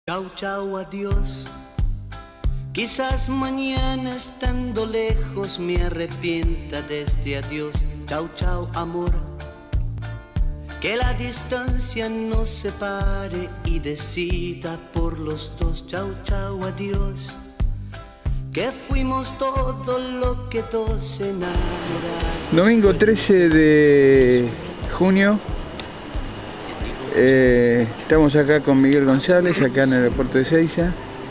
Chau, chau, adiós. Quizás mañana estando lejos me arrepienta de este adiós. Chau, chau, amor. Que la distancia nos separe y decida por los dos. Chau, chau, adiós. Que fuimos todo lo que dos enamorados. Domingo 13 de junio. Estamos acá con Miguel González, acá en el aeropuerto de Ezeiza.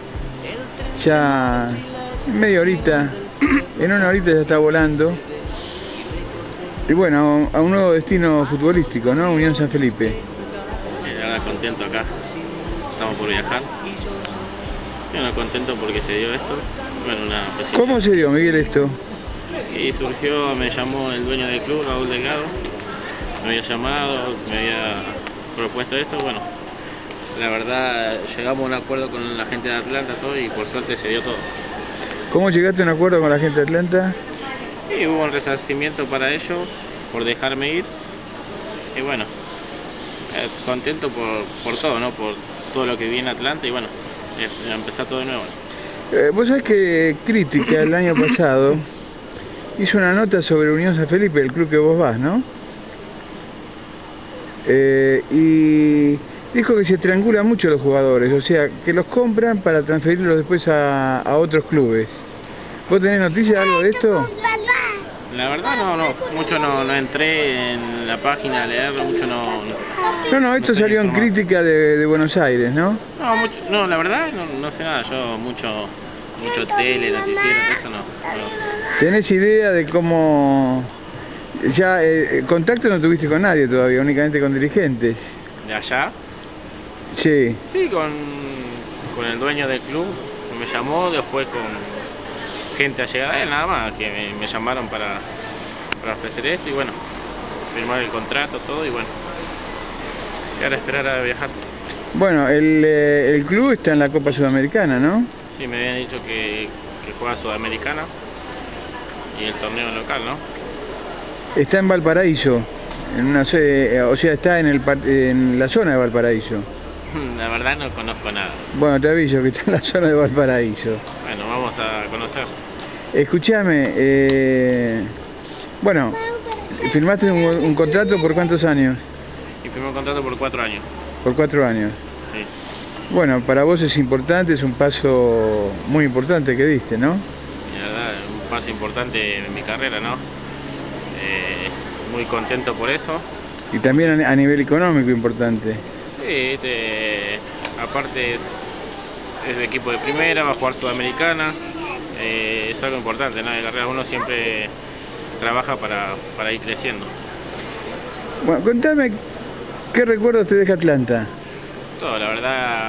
Ya media horita, en una horita ya está volando. Y bueno, a un nuevo destino futbolístico, ¿no? Unión San Felipe. La verdad contento acá, estamos por viajar. Y bueno, contento porque se dio esto. Bueno, ¿Cómo se dio, Miguel, esto? Y surgió, me llamó el dueño del club, Raúl Delgado. Me había llamado, me había propuesto esto. Bueno, la verdad llegamos a un acuerdo con la gente de Atlanta todo y por suerte se dio todo. ¿Cómo llegaste a un acuerdo con la gente de Atlanta? Y hubo un resarcimiento para ello, por dejarme ir. Y bueno, contento por todo, ¿no? Por todo lo que vi en Atlanta y bueno, empezar todo de nuevo. Vos sabés que Crítica el año pasado hizo una nota sobre Unión San Felipe, el club que vos vas, ¿no? Y dijo que se triangulan mucho los jugadores, o sea, que los compran para transferirlos después a otros clubes. ¿Vos tenés noticias de algo de esto? La verdad mucho no entré en la página a leerlo, mucho no... No, esto salió en Crítica de Buenos Aires, ¿no? No, la verdad no sé nada, yo mucho tele, noticiero, eso no. ¿Tenés idea de cómo... Ya contacto no tuviste con nadie todavía, únicamente con dirigentes? ¿De allá? Sí. Sí, con el dueño del club, que me llamó, después con gente allegada a él, nada más, que me llamaron para ofrecer esto y bueno, firmar el contrato, todo y bueno, y ahora esperar a viajar. Bueno, el club está en la Copa Sudamericana, ¿no? Sí, me habían dicho que juega Sudamericana y el torneo local, ¿no? Está en Valparaíso, o sea, está en la zona de Valparaíso. La verdad no conozco nada. Bueno, te aviso que está en la zona de Valparaíso. Bueno, vamos a conocer. Escuchame, bueno, ¿firmaste un contrato por cuántos años? Y firmé un contrato por 4 años. Por 4 años. Sí. Bueno, para vos es importante, es un paso muy importante que diste, ¿no? La verdad, un paso importante en mi carrera, ¿no? Muy contento por eso. Y también a nivel económico importante. Sí, aparte es de equipo de primera, va a jugar Sudamericana, es algo importante, ¿no? En la carrera uno siempre trabaja para ir creciendo. Bueno, contame, ¿qué recuerdos te deja Atlanta? Todo, la verdad,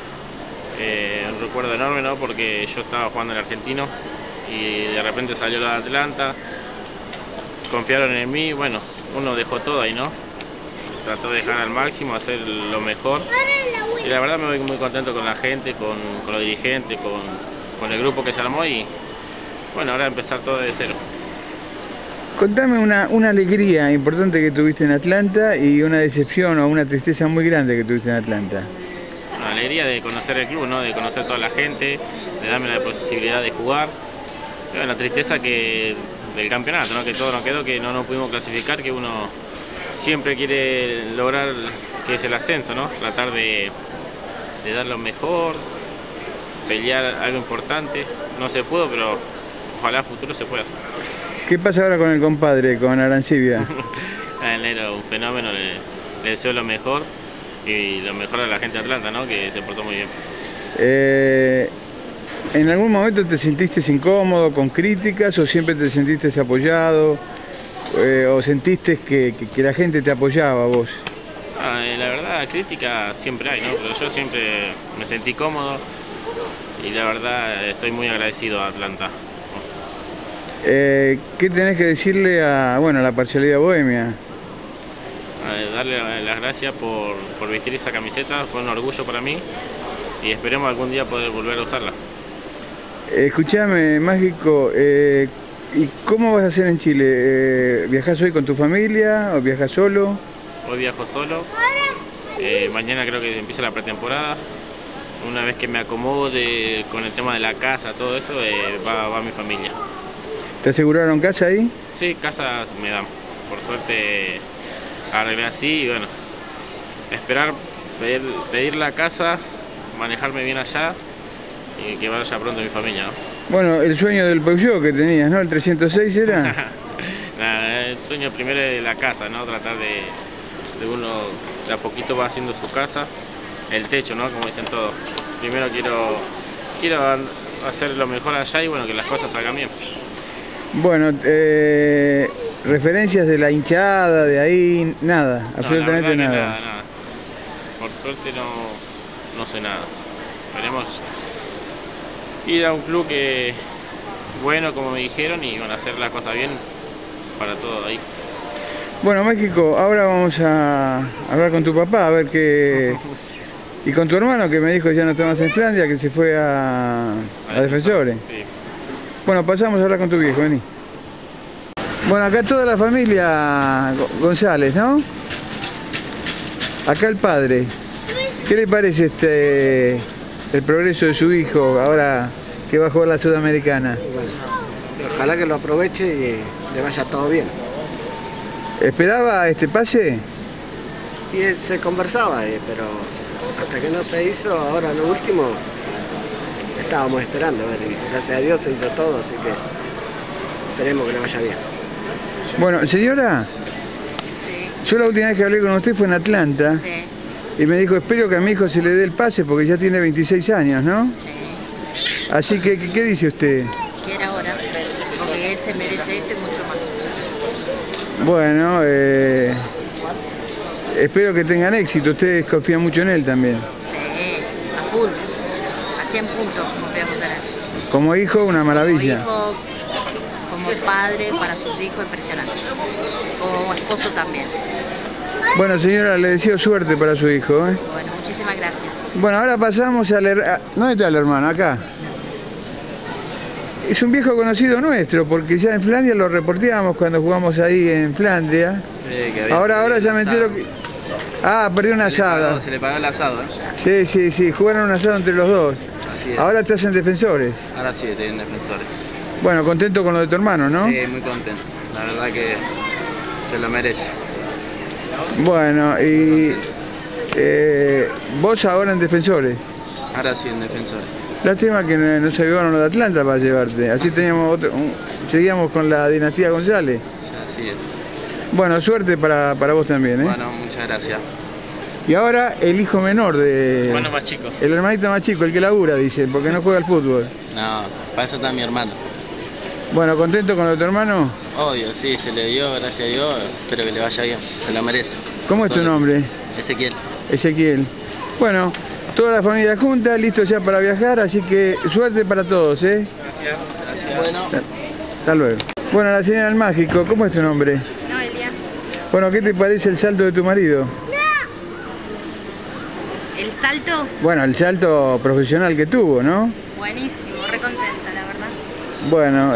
un recuerdo enorme, ¿no? Porque yo estaba jugando en el Argentino y de repente salió lo de Atlanta, confiaron en mí, bueno, uno dejó todo ahí, ¿no? Trató de dejar al máximo, hacer lo mejor. Y la verdad me voy muy contento con la gente, con los dirigentes, con el grupo que se armó y bueno, ahora empezar todo de cero. Contame una alegría importante que tuviste en Atlanta y una decepción o una tristeza muy grande que tuviste en Atlanta. Una alegría de conocer el club, ¿no? De conocer toda la gente, de darme la posibilidad de jugar. Y bueno, la tristeza del campeonato, ¿no? Que todo nos quedó, que no nos pudimos clasificar, que uno siempre quiere lograr que es el ascenso, ¿no? Tratar de dar lo mejor, pelear algo importante. No se pudo, pero ojalá a futuro se pueda. ¿Qué pasa ahora con el compadre, con Arancibia? Él era un fenómeno, le deseo lo mejor y lo mejor a la gente de Atlanta, ¿no? Que se portó muy bien. ¿En algún momento te sentiste incómodo con críticas o siempre te sentiste apoyado? ¿O sentiste que la gente te apoyaba a vos? La verdad, crítica siempre hay, ¿no? Pero yo siempre me sentí cómodo y la verdad estoy muy agradecido a Atlanta. ¿Qué tenés que decirle a la Parcialidad Bohemia? Darle las gracias por vestir esa camiseta, fue un orgullo para mí y esperemos algún día poder volver a usarla. Escuchame, Mágico, ¿y cómo vas a hacer en Chile? ¿Viajás hoy con tu familia o viajas solo? Hoy viajo solo, mañana creo que empieza la pretemporada una vez que me acomode con el tema de la casa, todo eso, va mi familia. ¿Te aseguraron casa ahí? Sí, casa me dan. Por suerte arreglé así y bueno, esperar, pedir la casa, manejarme bien allá y que vaya pronto mi familia, ¿no? Bueno, el sueño del Peugeot que tenías, ¿no? ¿El 306 era? Nada, el sueño primero es de la casa, ¿no? Tratar de uno de a poquito va haciendo su casa, el techo, ¿no? Como dicen todos. Primero quiero hacer lo mejor allá y bueno, que las cosas salgan bien. Bueno, referencias de la hinchada, de ahí, nada, absolutamente no, nada. Nada. Por suerte no sé nada. Esperemos ir a un club que bueno, como me dijeron, y bueno, hacer la cosa bien para todo ahí. Bueno, México, ahora vamos a hablar con tu papá, a ver qué... Y con tu hermano, que me dijo que ya no está más en Flandia, que se fue a Defensores. Sí. Bueno, pasamos a hablar con tu viejo, vení. Bueno, acá toda la familia González, ¿no? Acá el padre. ¿Qué le parece el progreso de su hijo ahora que va a jugar la Sudamericana? Bueno, ojalá que lo aproveche y le vaya todo bien. ¿Esperaba este pase? Y él se conversaba, pero hasta que no se hizo, ahora lo último, estábamos esperando. Y gracias a Dios se hizo todo, así que esperemos que le vaya bien. Bueno, señora, Sí, yo la última vez que hablé con usted fue en Atlanta. sí, Y me dijo, espero que a mi hijo se le dé el pase porque ya tiene 26 años, ¿no? sí. Así que, ¿qué dice usted? Quiere ahora, porque él se merece esto y mucho más. Bueno, espero que tengan éxito. Ustedes confían mucho en él también. Sí, a full, a 100 puntos confiamos en él. Como hijo, una maravilla. Como hijo, como padre para sus hijos, impresionante. Como esposo también. Bueno, señora, le deseo suerte para su hijo, ¿eh? Bueno, muchísimas gracias. Bueno, ahora pasamos a leer... ¿Dónde está el hermano? Acá. Es un viejo conocido nuestro, porque ya en Flandia lo reporteamos cuando jugamos ahí en Flandria. Sí, Ahora ya me entero que... Ah, perdió una asada. Se le pagó el asado, ¿eh? Sí, jugaron un asado entre los dos. Así es. Ahora estás en Defensores. Ahora sí, estoy en Defensores. Bueno, contento con lo de tu hermano, ¿no? Sí, muy contento. La verdad que se lo merece. Bueno, y vos ahora en Defensores. Ahora sí, en Defensores. Lástima que nos ayudaron los de Atlanta para llevarte. Así teníamos seguíamos con la dinastía González. Sí, así es. Bueno, suerte para vos también, ¿eh? Bueno, muchas gracias. Y ahora el hijo menor de... Hermano más chico. El hermanito más chico, el que labura, dice, porque no juega al fútbol. No, para eso está mi hermano. Bueno, ¿contento con lo de tu hermano? Obvio, sí, se le dio, gracias a Dios. Espero que le vaya bien, se lo merece. ¿Cómo es tu nombre? Ezequiel. Ezequiel. Bueno, toda la familia junta, listo ya para viajar, así que suerte para todos, ¿eh? Gracias. Bueno. Hasta luego. Bueno, la señora del Mágico, ¿cómo es tu nombre? Noelia. Bueno, ¿qué te parece el salto de tu marido? ¿El salto? Bueno, el salto profesional que tuvo, ¿no? Buenísimo, re contenta, la verdad. Bueno,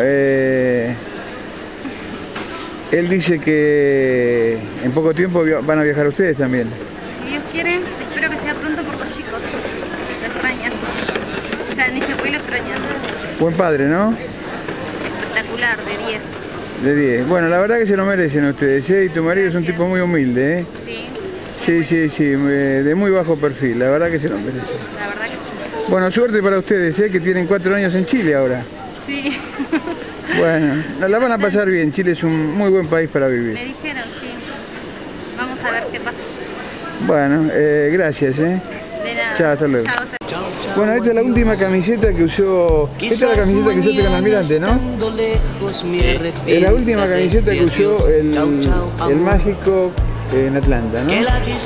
él dice que en poco tiempo van a viajar ustedes también. Si Dios quiere, espero que sea pronto por los chicos. Lo extrañan. Ya ni se fue y lo extrañan. Buen padre, ¿no? Espectacular, de 10. De 10. Bueno, la verdad que se lo merecen ustedes, ¿eh? Y tu marido es un tipo muy humilde, ¿eh? Sí, Sí, de muy bajo perfil, la verdad que se lo merecen. la verdad que sí. Bueno, suerte para ustedes, ¿eh? Que tienen 4 años en Chile ahora. Sí. Bueno, la van a pasar bien. Chile es un muy buen país para vivir. Me dijeron, sí. Vamos a ver qué pasa. Bueno, gracias, ¿eh? De nada. Chao, hasta luego. Chao. Bueno, esta es la última camiseta que usó... Esta es la camiseta que usó Tecan Almirante, ¿no? Es la última camiseta que usó el Mágico en Atlanta, ¿no?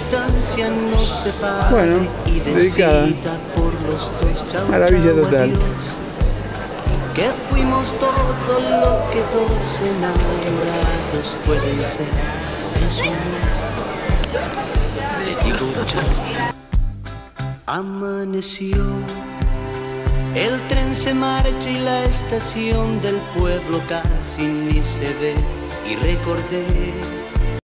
Bueno, dedicada. Maravilla total. Que fuimos todo lo que dos enamorados pueden ser. Eso le digo chao. Amaneció, el tren se marcha y la estación del pueblo casi ni se ve. Y recordé